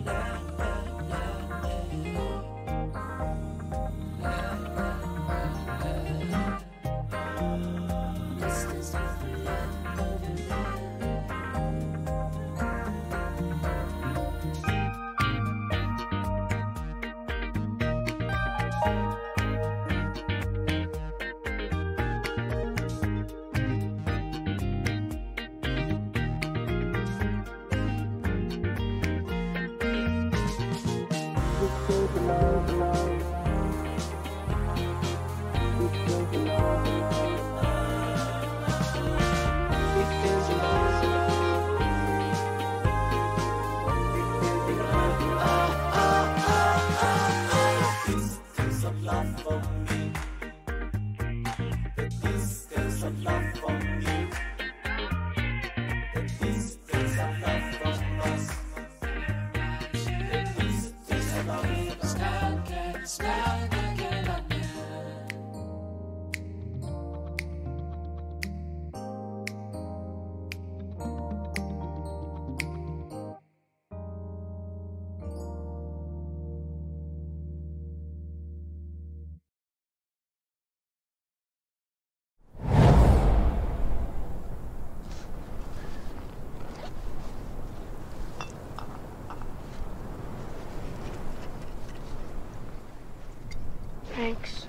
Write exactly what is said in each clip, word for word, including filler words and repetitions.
Thanks.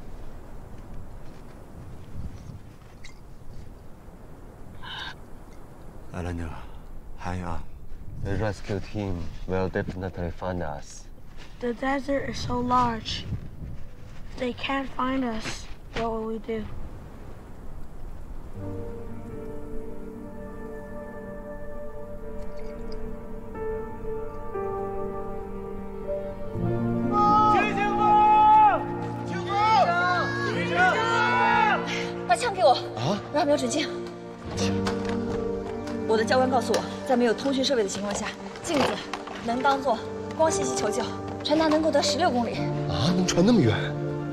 Elena, hang on. The rescue team will definitely find us. The desert is so large. If they can't find us, what will we do? 让瞄准镜。我的教官告诉我，在没有通讯设备的情况下，镜子能当做光信息求救，传达能够得十六公里。 啊，能传那么远？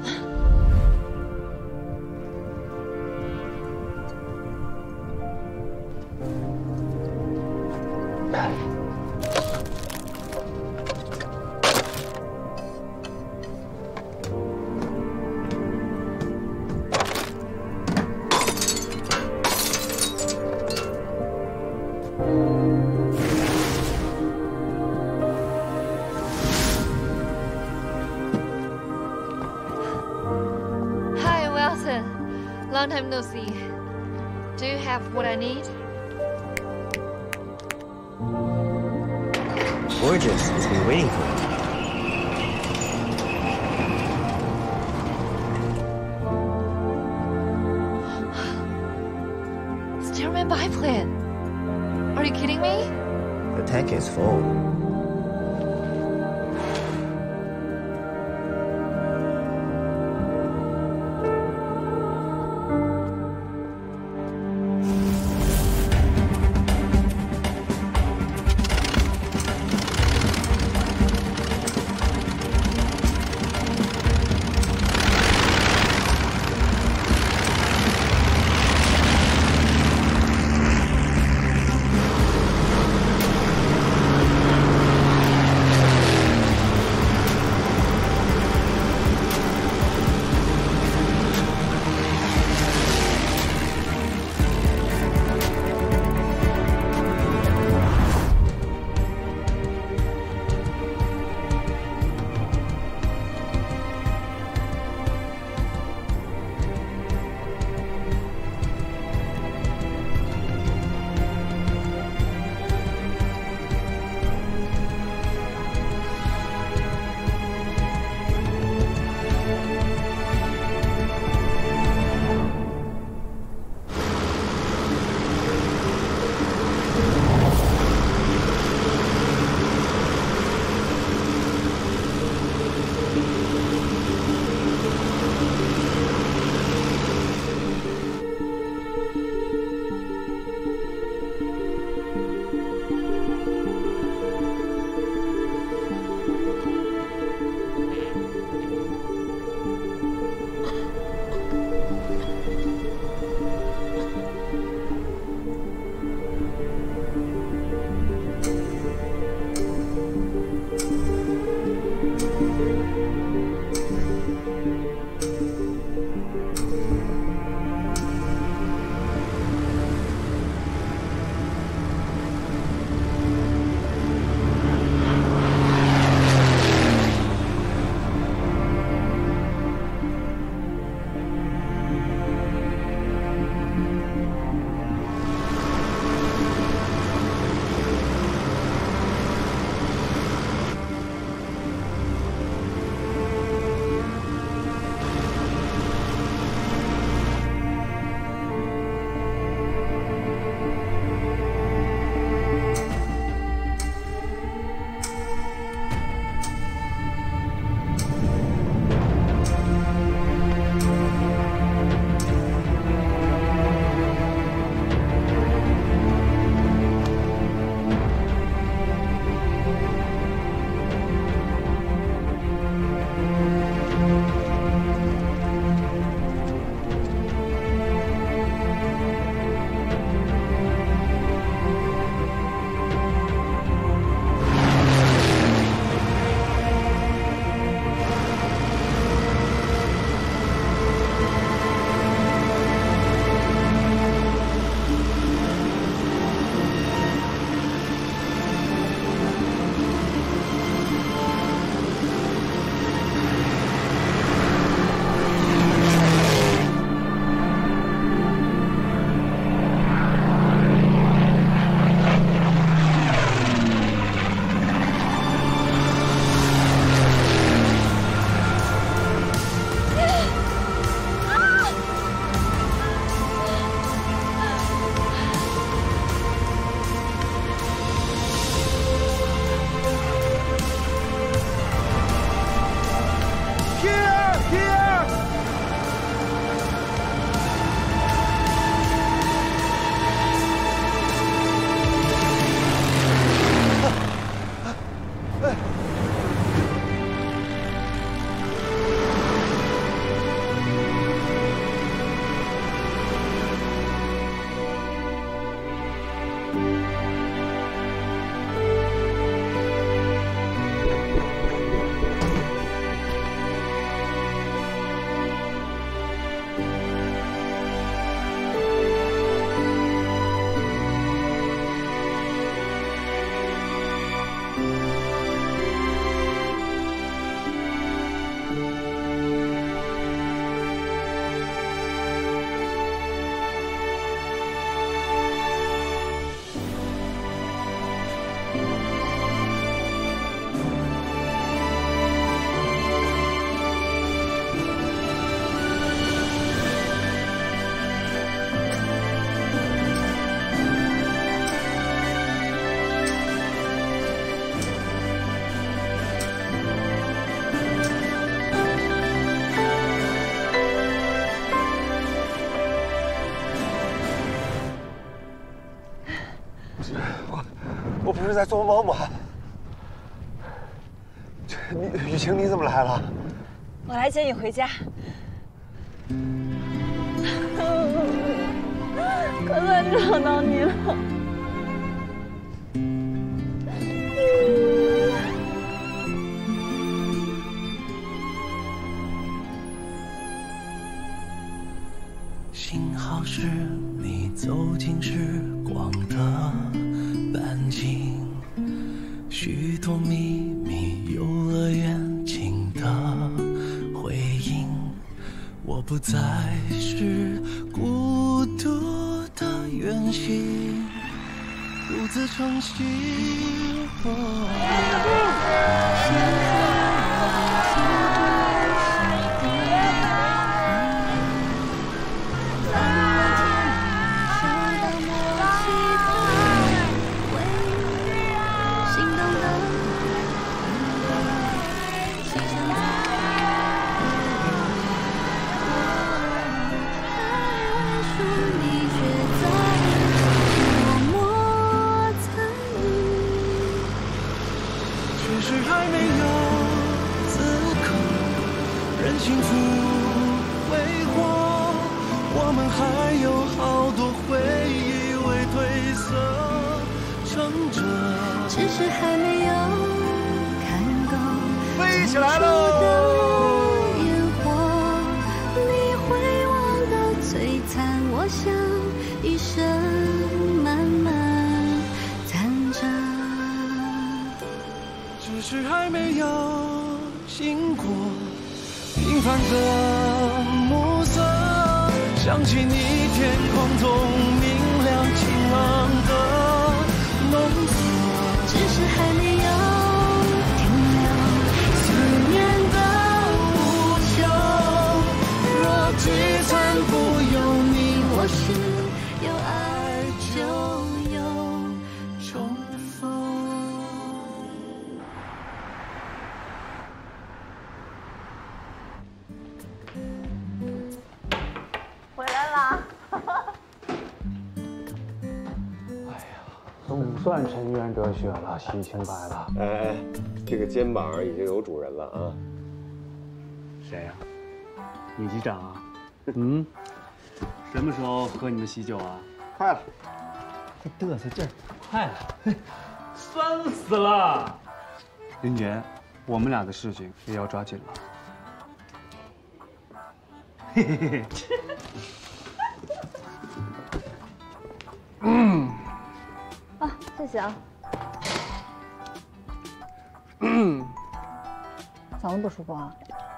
Long time no see. Do you have what I need? Gorgeous has been waiting for you. Stearman biplane. Are you kidding me? The tank is full. 是在做梦吗？这你雨晴，你怎么来了？ 我来接你回家。可算找到你了。 幸好是你走进时光的半径，许多秘密游乐园情的回应，我不再是孤独的远行，独自成行。幸福挥霍，我们还有好多回忆未褪色，撑着，只是还没有看够飞起来喽！ 烟火，你会忘得璀璨，我想一生慢慢残着，只是还没有经过平凡的暮色，想起你天空中明亮晴朗的浓色，只是还没有停留思念的无休。若聚散不由你我是，有爱就有重逢。 回来啦！ 哎呀，总算沉冤得雪了，洗清白了。 哎哎，这个肩膀已经有主人了啊！ 谁呀、啊？李局长啊？嗯，什么时候喝你们喜酒啊？ 快了， 这嘚瑟劲儿，快了，酸死了！林杰，我们俩的事情也要抓紧了。嘿嘿嘿。嗯。 啊，谢谢啊。 嗯。 嗓子不舒服啊？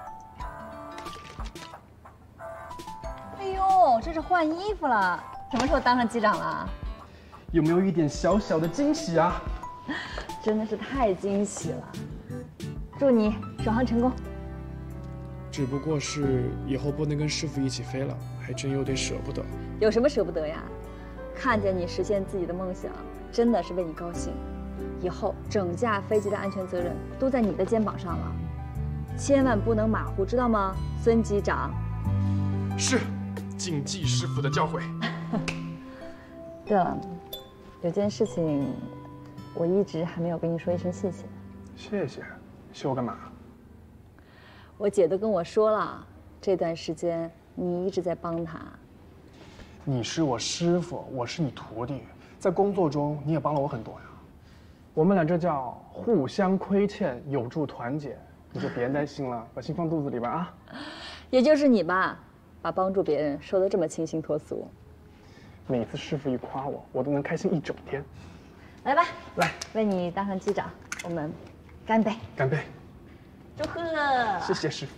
哎呦，这是换衣服了，什么时候当上机长了？ 有没有一点小小的惊喜啊？ 真的是太惊喜了！祝你首航成功。 只不过是以后不能跟师傅一起飞了，还真有点舍不得。 有什么舍不得呀？看见你实现自己的梦想，真的是为你高兴。以后整架飞机的安全责任都在你的肩膀上了，千万不能马虎，知道吗，孙机长？ 是，谨记师傅的教诲。 对了，有件事情，我一直还没有跟你说一声谢谢。 谢谢，谢我干嘛？ 我姐都跟我说了，这段时间你一直在帮她。 你是我师傅，我是你徒弟，在工作中你也帮了我很多呀。我们俩这叫互相亏欠，有助团结。你就别担心了，把心放肚子里吧啊。 也就是你吧，把帮助别人说得这么清新脱俗。 每次师傅一夸我，我都能开心一整天。 来吧， 来， 为你当上机长，我们干杯！ 干杯！ 祝贺！ 谢谢师傅。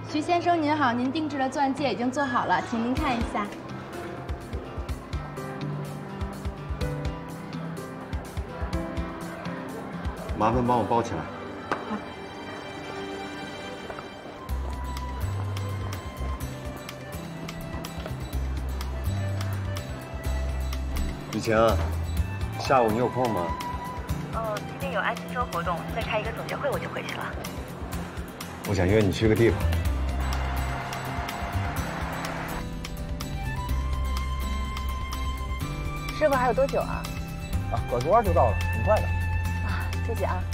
徐先生您好，您定制的钻戒已经做好了，请您看一下。 麻烦帮我包起来。 好。 雨晴，下午你有空吗？ 哦，今天有爱心周活动，再开一个总结会我就回去了。 我想约你去个地方。 师傅还有多久啊？ 啊，拐个弯就到了，很快的。 啊，谢谢啊。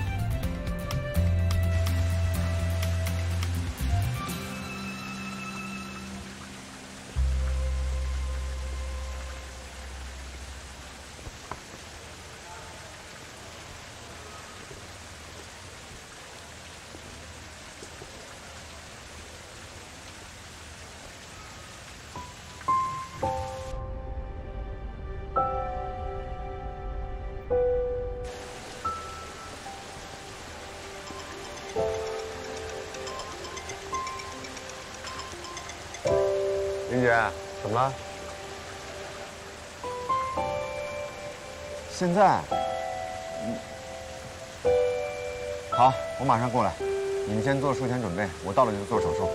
林姐，怎么了？ 现在，嗯，好，我马上过来。你们先做术前准备，我到了就做手术。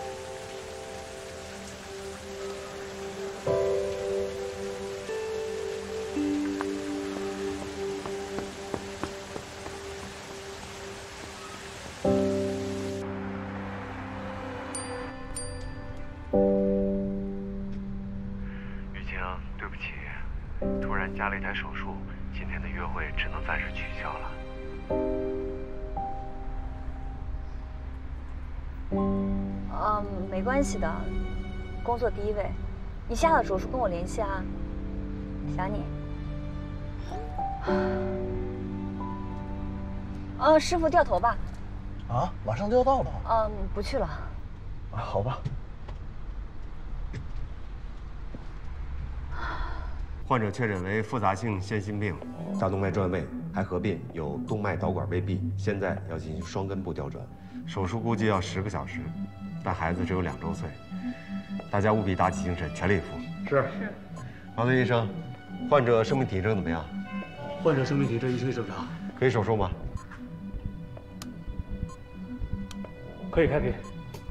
加了一台手术，今天的约会只能暂时取消了。 嗯，没关系的，工作第一位。你下了手术跟我联系啊，想你。呃，师傅掉头吧。 啊，马上就要到了。 嗯，不去了。 啊，好吧。 患者确诊为复杂性腺心病，大动脉转位，还合并有动脉导管未闭，现在要进行双根部吊转，手术估计要十个小时，但孩子只有两周岁，大家务必打起精神，全力以赴。 是是。王队医生，患者生命体征怎么样？ 患者生命体征一切正常， 可以手术吗？ 可以开屏。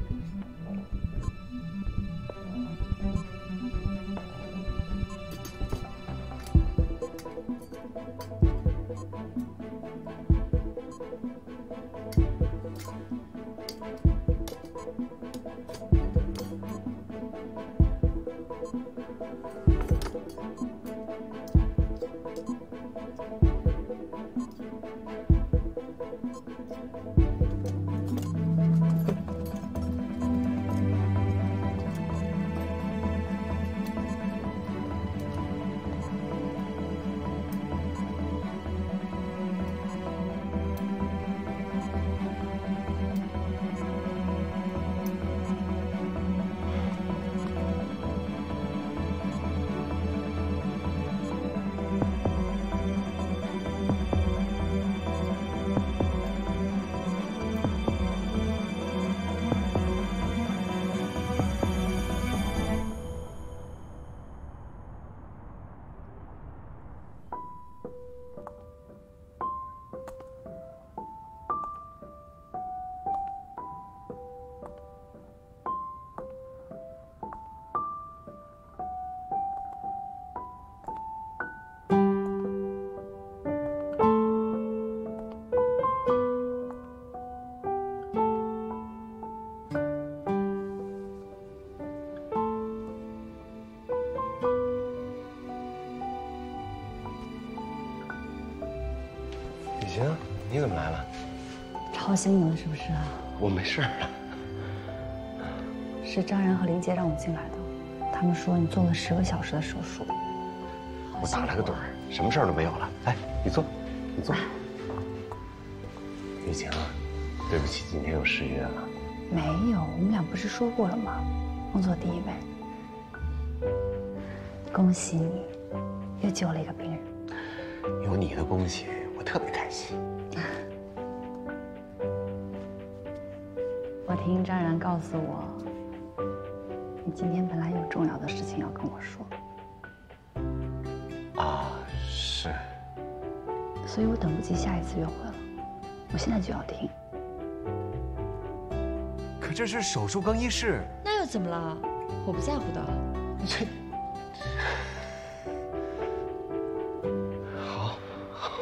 雨晴，你怎么来了？ 吵醒你了是不是啊？ 我没事啊。 是张然和林杰让我进来的，他们说你做了十个小时的手术。 我打了个盹儿，什么事儿都没有了。来，你坐，你坐。雨晴，对不起，今天又失约了。 没有，我们俩不是说过了吗？工作第一位。恭喜你，又救了一个病人。 有你的恭喜，我特别开心。 我听张然告诉我，你今天本来有重要的事情要跟我说。 啊，是。 所以我等不及下一次约会了，我现在就要听。 可这是手术更衣室。 那又怎么了？我不在乎的。 这。好，好。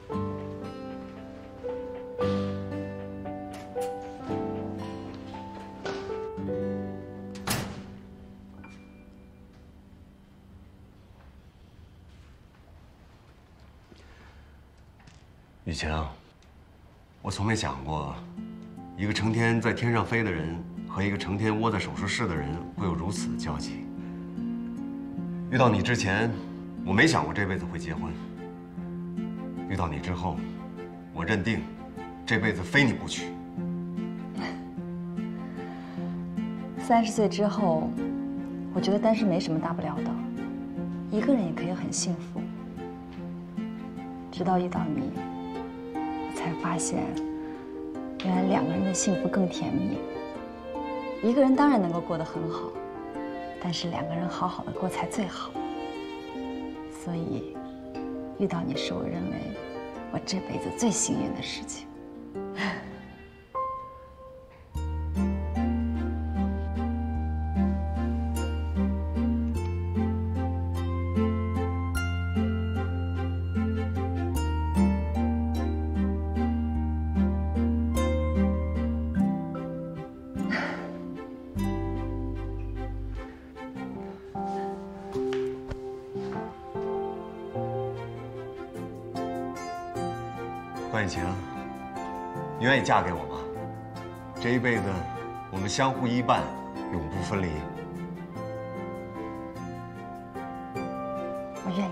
雨晴，我从没想过，一个成天在天上飞的人和一个成天窝在手术室的人会有如此的交集。遇到你之前，我没想过这辈子会结婚；遇到你之后，我认定这辈子非你不娶。 三十岁之后，我觉得单身没什么大不了的，一个人也可以很幸福。直到遇到你，我才发现，原来两个人的幸福更甜蜜。一个人当然能够过得很好，但是两个人好好的过才最好。所以，遇到你是我认为我这辈子最幸运的事情。 关雨晴，你愿意嫁给我吗？这一辈子，我们相互依伴，永不分离。 我愿意。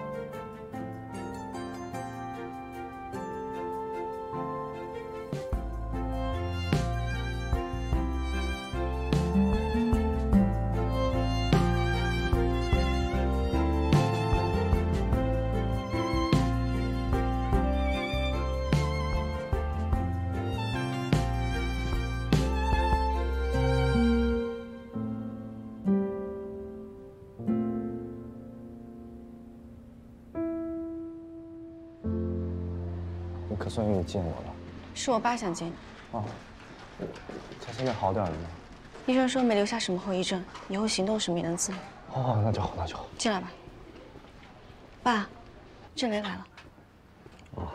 可算愿意见我了。 是我爸想见你。 哦，他现在好点了吗？ 医生说没留下什么后遗症，以后行动是米能自理。 哦，那就好，那就好。 进来吧。爸，郑雷来了。 哦。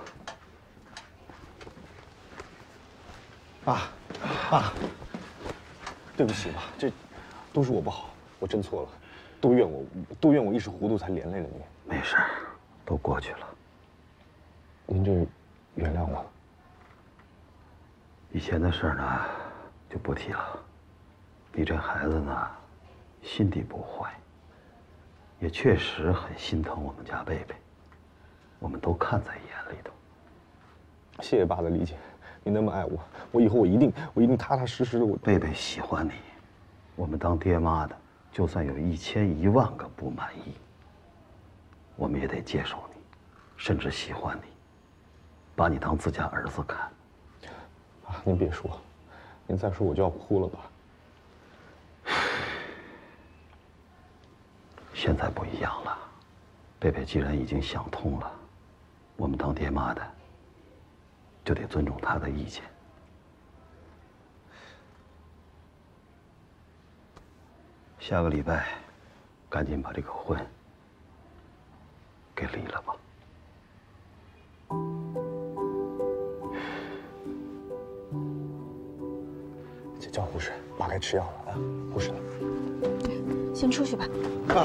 爸，爸，对不起吧，这都是我不好，我真错了，都怨我，都怨我一时糊涂才连累了你。 没事，都过去了。 您这原谅我。 以前的事呢，就不提了。你这孩子呢，心地不坏，也确实很心疼我们家贝贝，我们都看在眼里头。 谢谢爸的理解，你那么爱我，我以后我一定我一定踏踏实实的。我贝贝喜欢你，我们当爹妈的，就算有一千一万个不满意，我们也得接受你，甚至喜欢你，把你当自家儿子看。 啊，您别说，您再说我就要哭了吧。 现在不一样了，贝贝既然已经想通了，我们当爹妈的就得尊重他的意见。下个礼拜，赶紧把这个婚给离了吧。 叫护士，爸该吃药了啊！护士呢？ 先出去吧。 爸。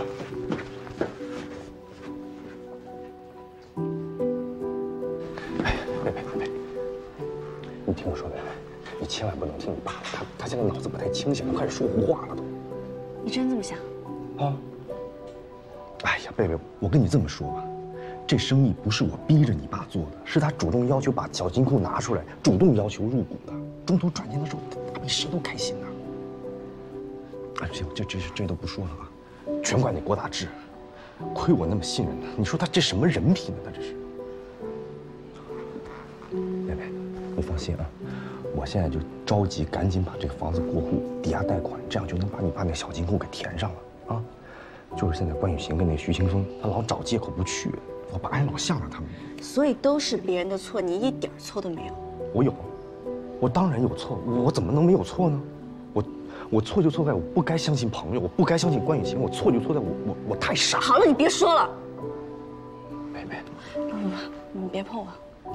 哎，贝贝贝贝，你听我说，贝贝，你千万不能听你爸的，他他现在脑子不太清醒，他开始说胡话了都。 你真这么想？ 啊。哎呀，贝贝，我跟你这么说吧，这生意不是我逼着你爸做的，是他主动要求把小金库拿出来，主动要求入股的。中途赚钱的时候，他比谁都开心呐！哎，行，这这这都不说了啊，全怪那郭大志，亏我那么信任他，你说他这什么人品呢？他这是。贝贝， 你放心啊，我现在就着急，赶紧把这个房子过户，抵押贷款，这样就能把你爸那小金库给填上了啊。就是现在关雨晴跟那徐清风，他老找借口不去，我爸还老向着他们。 所以都是别人的错，你一点错都没有。 我有，我当然有错，我怎么能没有错呢？我我错就错在我不该相信朋友，我不该相信关雨晴，我错就错在我我我太傻。 好了，你别说了。 妹妹， 不不不，你别碰我。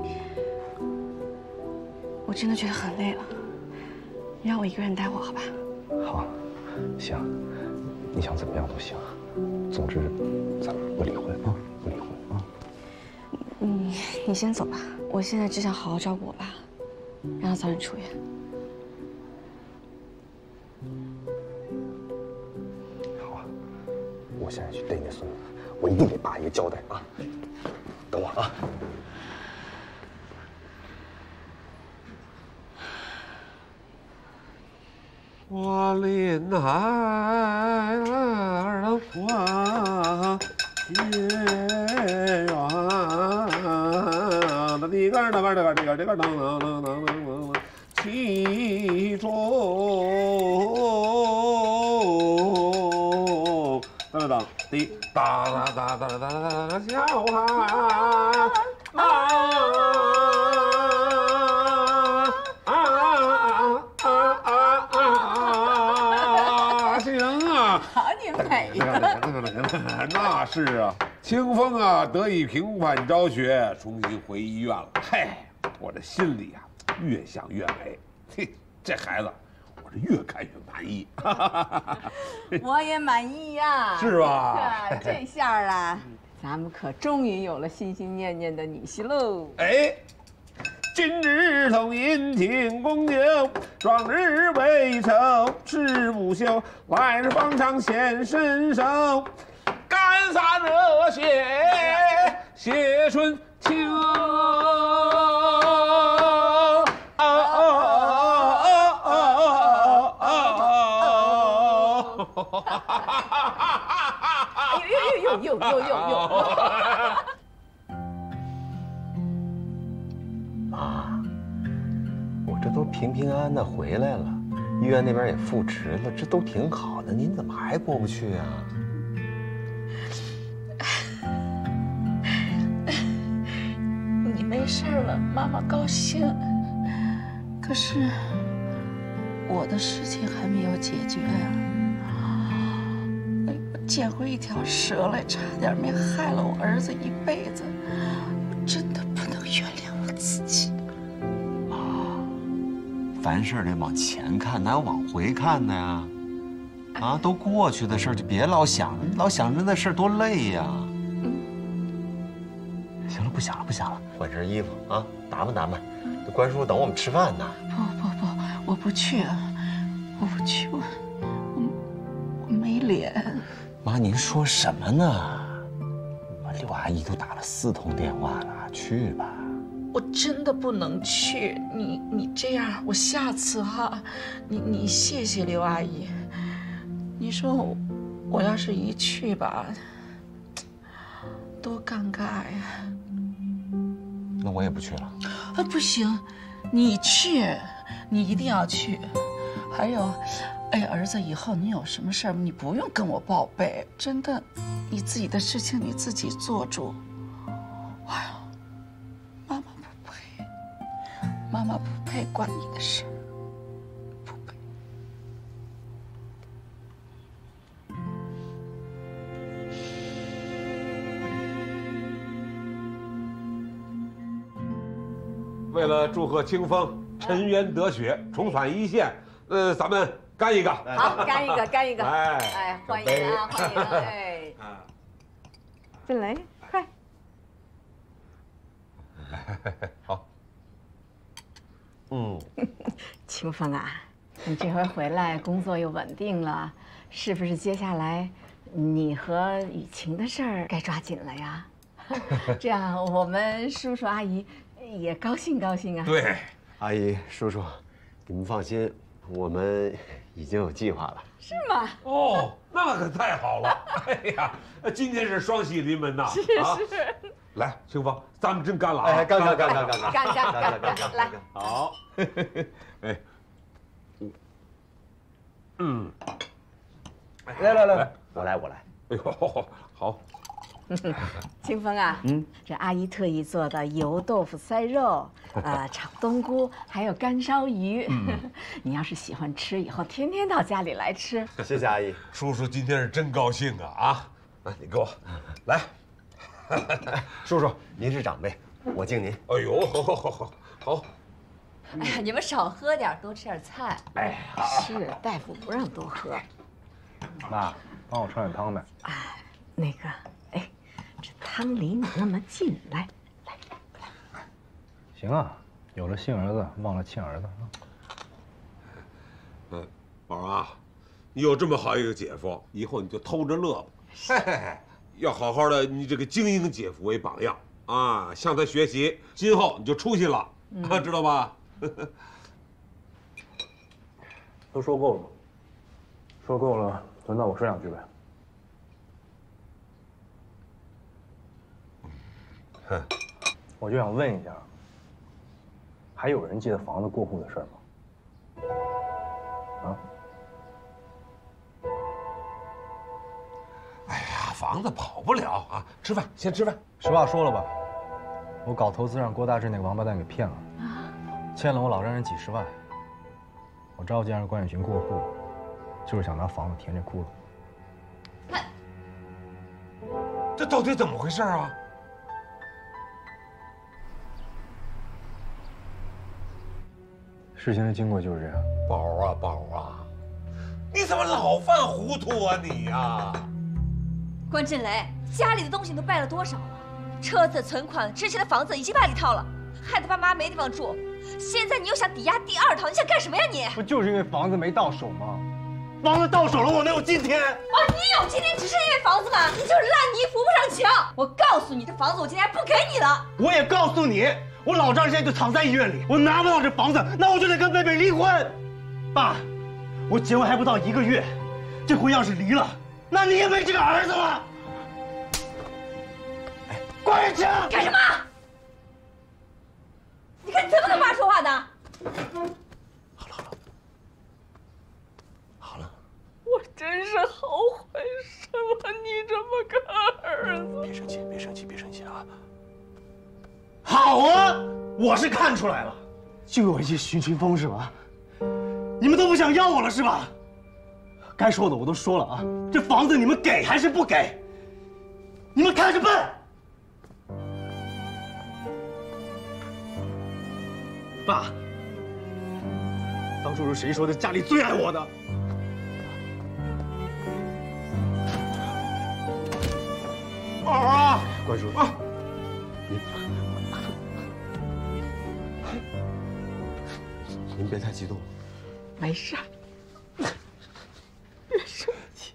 我真的觉得很累了，你让我一个人待会儿好吧？ 好，行，你想怎么样都行。总之，咱们不离婚啊，不离婚啊。 嗯，你先走吧，我现在只想好好照顾我爸，让他早点出院。 好啊，我现在去逮那孙子，我一定给爸一个交代啊！等我啊。 我林海儿花月圆，那里个那个那个这个这个当当当当当，其中当当滴当当当当当当小孩啊。那是啊，清风啊得以平反昭雪，重新回医院了。嘿，我这心里啊越想越美，嘿，这孩子我这越看越满意。 我也满意呀， 是吧？ 这下啊，咱们可终于有了心心念念的女婿喽。 哎。今日同饮庆功酒，壮日为仇，誓不休。来日方长显身手，干洒热血写春秋。啊啊哎呦呦呦呦呦呦呦！ 妈，我这都平平安安的回来了，医院那边也复职了，这都挺好的，您怎么还过不去啊？ 你没事了，妈妈高兴。可是我的事情还没有解决呀。捡回一条蛇来，差点没害了我儿子一辈子。我真的不能原谅我自己。 妈，凡事得往前看，哪有往回看的呀？啊，都过去的事儿就别老想，老想着那事儿多累呀。行了，不想了，不想了，换身衣服啊，打扮打扮。这关叔等我们吃饭呢。 不不不，我不去，我不去，我我我没脸。 妈，您说什么呢？刘阿姨都打了四通电话了，去吧。 我真的不能去，你你这样，我下次哈，你你谢谢刘阿姨。你说我我要是一去吧，多尴尬呀。 那我也不去了。 啊，不行，你去，你一定要去。还有。哎呀，儿子，以后你有什么事儿，你不用跟我报备，真的，你自己的事情你自己做主。哎呀，妈妈不配，妈妈不配管你的事，不配。 为了祝贺清风沉冤得雪，重返一线，呃，咱们。干一个， 好，干一个，干一个， 哎， 哎，欢迎啊，欢迎，哎，进来，快， 好，嗯， 清风啊，你这回回来工作又稳定了，是不是接下来你和雨晴的事儿该抓紧了呀？这样我们叔叔阿姨也高兴高兴啊。 对，阿姨叔叔，你们放心，我们。已经有计划了， 是吗？ 哦，那可太好了！哎呀，今天是双喜临门呐！ 是啊、 是。 来，清芳，咱们真干了啊！ 哎，干干干干干干干干干干干，来， 好，哎，嗯， 来来来，我来我来。 哎呦，好。 清风啊，嗯，这阿姨特意做的油豆腐塞肉，呃，炒冬菇，还有干烧鱼。你要是喜欢吃，以后天天到家里来吃。 谢谢阿姨， 叔叔今天是真高兴啊啊！来，你给我来。 叔叔，您是长辈，我敬您。 哎呦，好好好好好。 哎呀，你们少喝点，多吃点菜。 哎， 是大夫不让多喝。 妈，帮我盛点汤呗。 哎，那个，哎，这汤离你那么近，来来来。 行啊，有了亲儿子，忘了亲儿子啊。 嗯，宝啊，你有这么好一个姐夫，以后你就偷着乐吧。嘿嘿嘿。要好好的，你这个精英姐夫为榜样啊，向他学习，今后你就出息了，嗯、知道吧？ 都说够了，说够了，轮到我说两句呗。 哼， 我就想问一下，还有人记得房子过户的事儿吗？啊？ 哎呀，房子跑不了啊！吃饭，先吃饭。 实话说了吧，我搞投资让郭大志那个王八蛋给骗了，欠了我老丈人几十万。我召集让关远群过户，就是想拿房子填这窟窿。 这到底怎么回事啊？ 事情的经过就是这样。 宝啊宝啊，你怎么老犯糊涂啊你呀？ 关震雷，家里的东西你都败了多少了？车子、存款、之前的房子已经败了一套了，害得爸妈没地方住。现在你又想抵押第二套，你想干什么呀你？ 不就是因为房子没到手吗？房子到手了，我能有今天？ 哦，你有今天只是因为房子吗？你就是烂泥扶不上墙。我告诉你，这房子我今天还不给你了。 我也告诉你，我老丈人现在就躺在医院里，我拿不到这房子，那我就得跟贝贝离婚。爸，我结婚还不到一个月，这婚要是离了，那你也没这个儿子了。哎，关远清， 干什么？你看你怎么跟爸说话的？ 好了好了，好了。 我真是后悔生了你这么个儿子。 别生气，别生气，别生气啊！ 好啊，我是看出来了，就有一些徐群风是吧？你们都不想要我了是吧？该说的我都说了啊，这房子你们给还是不给？你们看着办。爸，当初是谁说的家里最爱我的？ 宝啊， 关叔啊， 您您别太激动。 没事，别生气。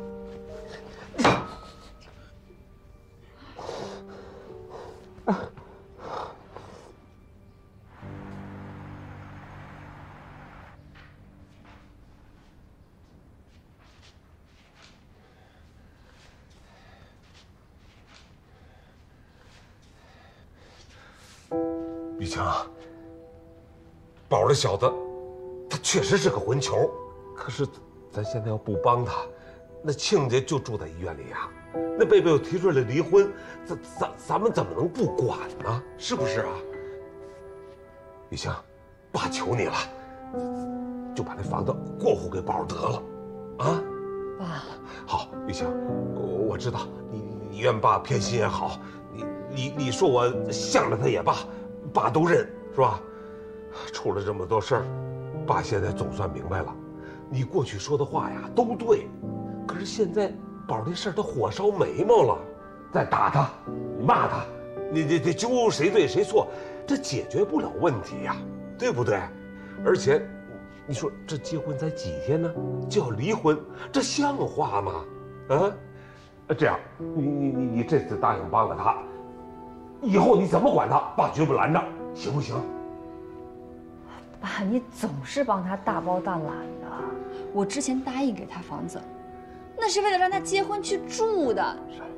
玉清啊，宝这小子，他确实是个混球，可是咱现在要不帮他，那亲家就住在医院里呀，那贝贝又提出来离婚，咱咱咱们怎么能不管呢？是不是啊？玉清，爸求你了，就把那房子过户给宝得了，啊？ 爸， 好，玉清，我我知道你你怨爸偏心也好，你你你说我向着他也罢。爸都认是吧？出了这么多事儿，爸现在总算明白了，你过去说的话呀都对，可是现在宝这事儿他火烧眉毛了，再打他，你骂他，你这这揪谁对谁错，这解决不了问题呀，对不对？而且，你说这结婚才几天呢，就要离婚，这像话吗？啊？这样，你你你你这次答应帮了他。以后你怎么管他，爸绝不拦着，行不行？ 爸，你总是帮他大包大揽的。我之前答应给他房子，那是为了让他结婚去住的。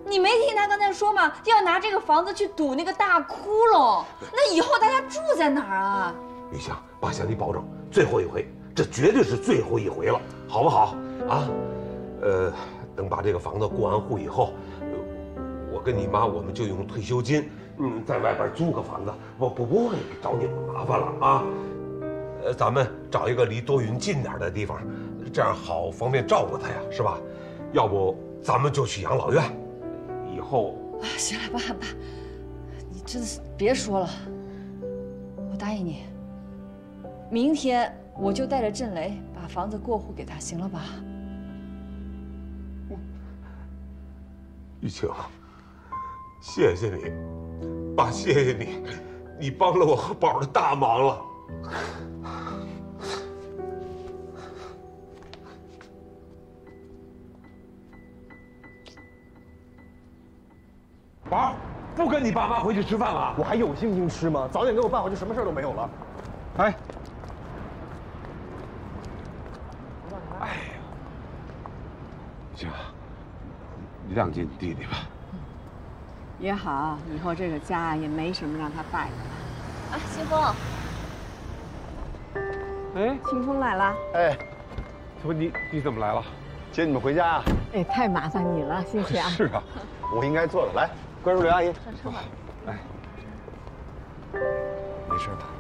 你没听他刚才说吗？要拿这个房子去堵那个大窟窿，那以后大家住在哪儿啊？ 玉香，爸向你保证，最后一回，这绝对是最后一回了，好不好？啊，呃，等把这个房子过完户以后，我跟你妈我们就用退休金，嗯，在外边租个房子，我不不会找你们麻烦了啊。呃，咱们找一个离多云近点的地方，这样好方便照顾他呀，是吧？要不咱们就去养老院。以后啊，行了，爸爸，你真的是别说了。我答应你，明天我就带着郑雷把房子过户给他，行了吧？ 玉清，谢谢你，爸，谢谢你，你帮了我和宝的大忙了。宝，不跟你爸妈回去吃饭了？ 我还有心情吃吗？早点给我办好，就什么事都没有了。哎， 哎呀，行，你谅解你弟弟吧。 也好，以后这个家也没什么让他败的了。 啊，清风， 哎， 清风来了。 哎， 不，你你怎么来了？ 接你们回家啊？ 哎，太麻烦你了，谢谢啊。 是啊，我应该做的。来，关注刘阿姨。 上车吧。 哎，没事吧？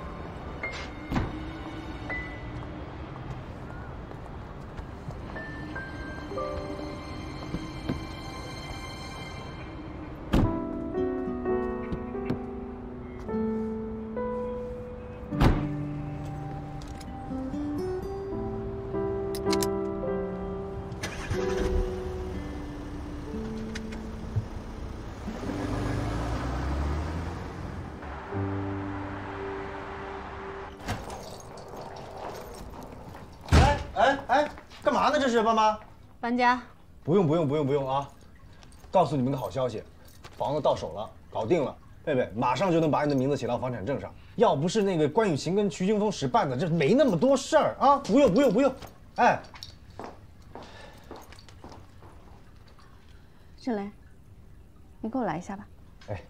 哎哎，干嘛呢？这是爸妈？ 搬家。 不用不用不用不用啊！告诉你们个好消息，房子到手了，搞定了。贝贝马上就能把你的名字写到房产证上。要不是那个关雨晴跟徐金峰使绊子，这没那么多事儿啊！不用不用不用，哎。 郑雷，你给我来一下吧。 哎。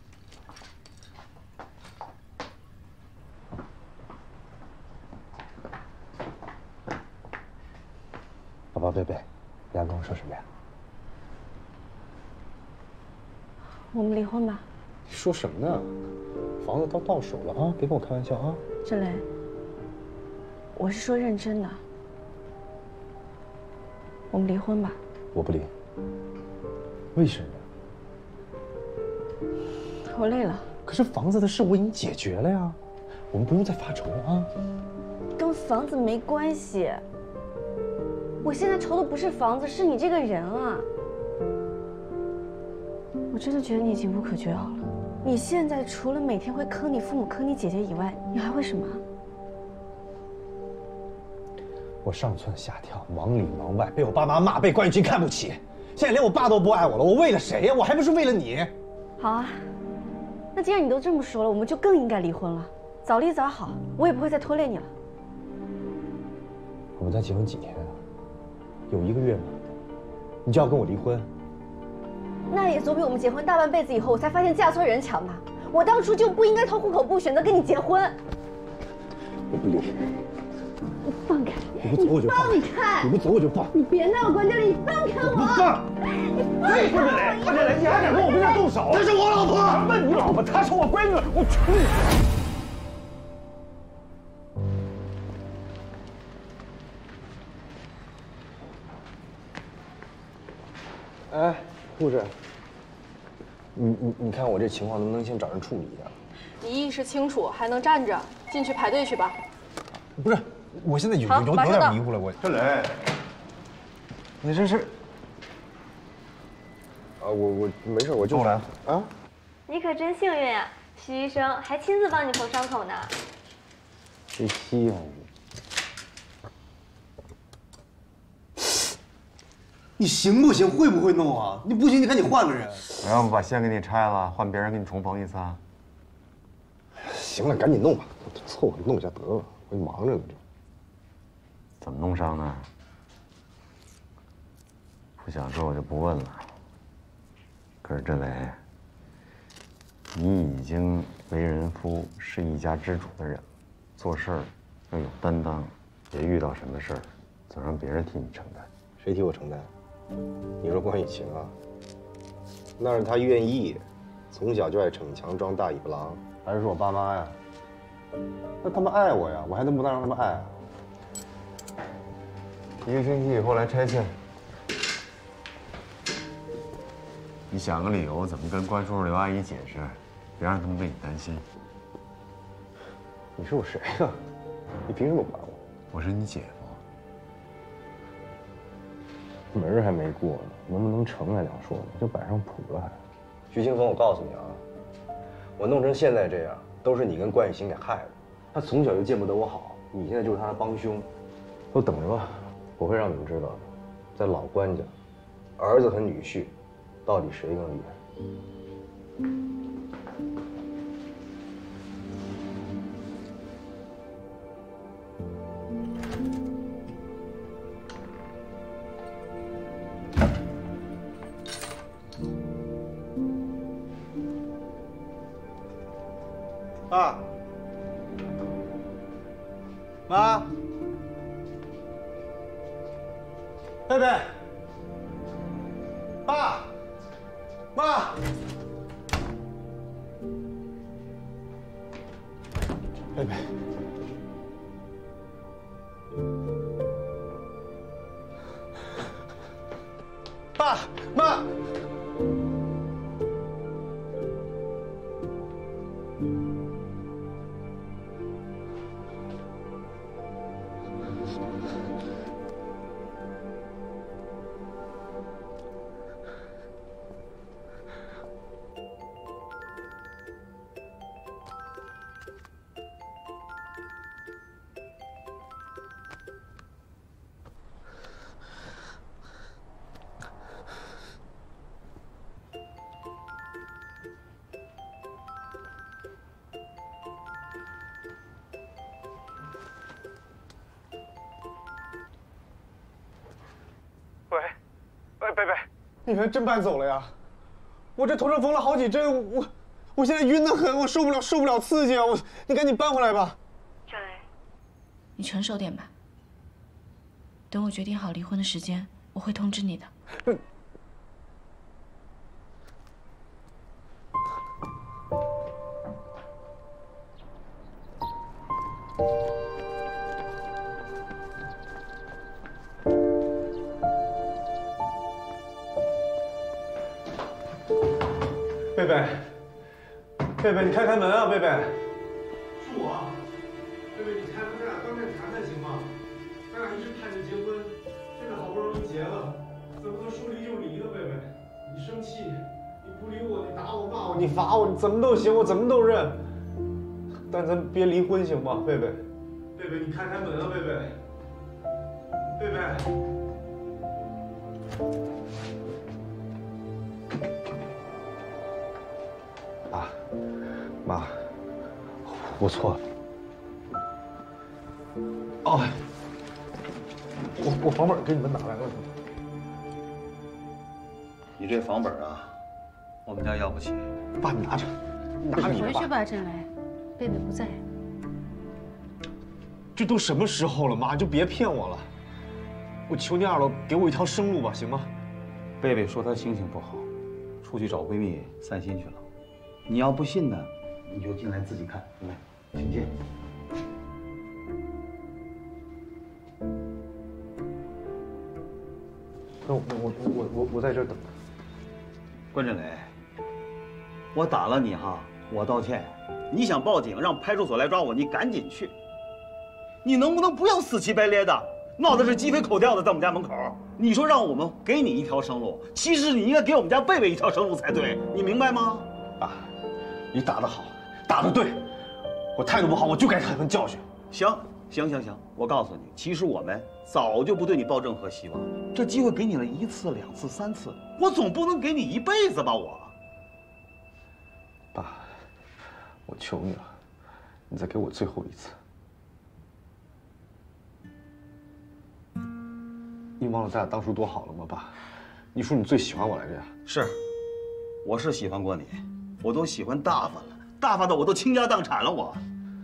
宝宝贝贝，你要跟我说什么呀？ 我们离婚吧。 你说什么呢？房子都到手了啊，别跟我开玩笑啊！ 郑雷，我是说认真的。我们离婚吧。 我不离。为什么？ 我累了。 可是房子的事我已经解决了呀，我们不用再发愁了啊。 跟房子没关系。我现在愁的不是房子，是你这个人啊！我真的觉得你已经无可救药了。你现在除了每天会坑你父母、坑你姐姐以外，你还会什么？ 我上蹿下跳，忙里忙外，被我爸妈骂，被关雨晴看不起，现在连我爸都不爱我了。我为了谁呀？我还不是为了你。 好啊，那既然你都这么说了，我们就更应该离婚了，早离早好，我也不会再拖累你了。 我们才结婚几天啊？有一个月吗？你就要跟我离婚？ 那也总比我们结婚大半辈子以后我才发现嫁错人强吧？我当初就不应该投户口簿选择跟你结婚。 我不离。 你放开！ 你不走我就放！ 你放开！ 你不走我就放！ 你别闹，关键了，你放开我！ 不放！ 你放开我！ 关键了，你还敢跟我们家动手？这是我老婆！问你老婆，她是我闺女，我去你！哎，护士，你你你看我这情况能不能先找人处理一下？ 你意识清楚，还能站着，进去排队去吧。 不是，我现在有有有点迷糊了，我。郑磊，你这是？啊，我我没事，我就来啊。 你可真幸运呀，徐医生还亲自帮你缝伤口呢。 谁稀罕你？你行不行？会不会弄啊？你不行，你赶紧换个人。 我要不把线给你拆了，换别人给你重缝一次啊？ 行了，赶紧弄吧，凑合弄一下得了，我忙着呢这。 怎么弄伤的？不想说我就不问了。 可是郑伟，你已经为人夫，是一家之主的人，做事儿要有担当，别遇到什么事儿，总让别人替你承担。 谁替我承担？你说关雨晴啊？那是他愿意，从小就爱逞强装大尾巴狼，还是说我爸妈呀？那他们爱我呀，我还能不能让他们爱啊？ 一个星期以后来拆迁。你想个理由，怎么跟关叔叔、刘阿姨解释，别让他们为你担心。 你是我谁呀？你凭什么管我？ 我是你姐夫。门儿还没过呢，能不能成还两说呢，就摆上谱了还。徐清风，我告诉你啊，我弄成现在这样，都是你跟关雨欣给害的。他从小就见不得我好，你现在就是他的帮凶。都等着吧，我会让你们知道的，在老关家，儿子和女婿。到底谁更厉害？爸，妈，贝贝，爸。妈，贝贝，爸妈，你们真搬走了呀？我这头上缝了好几针，我我现在晕得很，我受不了受不了刺激啊！我你赶紧搬回来吧。 郑雷，你成熟点吧。等我决定好离婚的时间，我会通知你的。嗯。 贝贝，贝贝，你开开门啊！贝贝， 是我。贝贝，你开门，咱俩当面谈谈行吗？咱俩一直盼着结婚，现在好不容易结了，怎么能说离就离呢？贝贝，你生气，你不理我，你打我骂我， 你罚我，你怎么都行，我怎么都认。但咱别离婚行吗？贝贝， 贝贝，你开开门啊！贝贝，贝贝。 爸，妈，我错了。哦，我我房本给你们拿来了。 你这房本啊，我们家要不起。 爸，你拿着，拿你的吧。 回去吧，郑雷，贝贝不在。 这都什么时候了，妈，你就别骗我了。我求你二老，给我一条生路吧，行吗？ 贝贝说她心情不好，出去找闺蜜散心去了。你要不信呢，你就进来自己看。来，请进。 那我我我我我在这儿等。 关振雷，我打了你哈，我道歉。你想报警让派出所来抓我，你赶紧去。你能不能不要死乞白咧的，闹得是鸡飞狗跳的在我们家门口？你说让我们给你一条生路，其实你应该给我们家贝贝一条生路才对，你明白吗？ 爸。你打得好，打得对，我态度不好，我就该狠狠教训。 行，行，行，行，我告诉你，其实我们早就不对你抱任何希望。这机会给你了一次、两次、三次，我总不能给你一辈子吧？我， 爸，我求你了，你再给我最后一次。你忘了咱俩当初多好了吗，爸？你说你最喜欢我来着呀？ 是。 我是喜欢过你，我都喜欢大发了，大发的我都倾家荡产了我。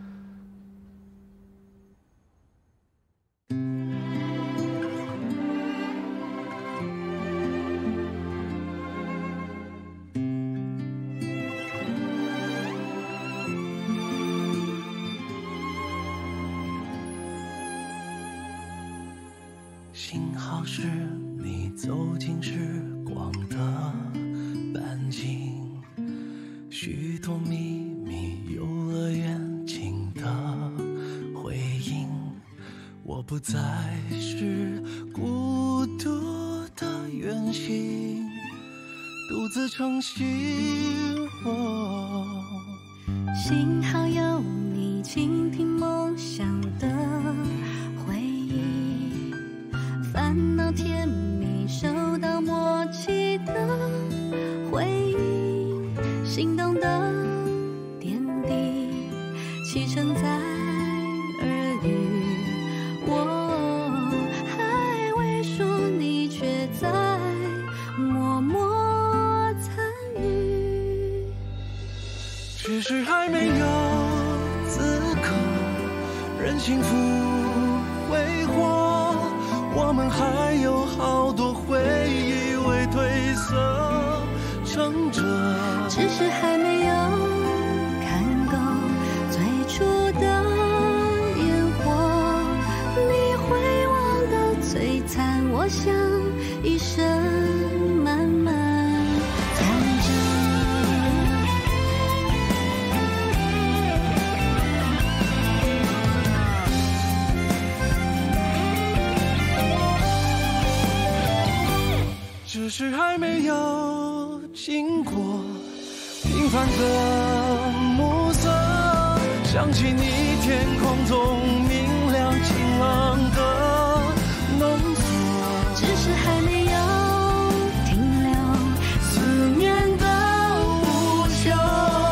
幸好是你走进时光的半径，许多秘密有了远近的回应。我不再是孤独的远行，独自撑起我。 幸好有你倾听梦想的回忆，烦恼甜蜜收到默契的回应，心动的点滴启程在耳语，我还未说，你却在默默参与， 只是还没有资格任幸福挥霍，我们还有好多回忆未褪色撑着， 只是还没有看够最初的烟火，你回望的璀璨，我想一生慢慢藏着。 只是还没有经过平凡的暮色，想起你天空中明亮晴朗的浓缩， 只是还没有停留思念的无休。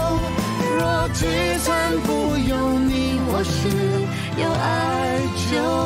若聚散不由你，我是有爱就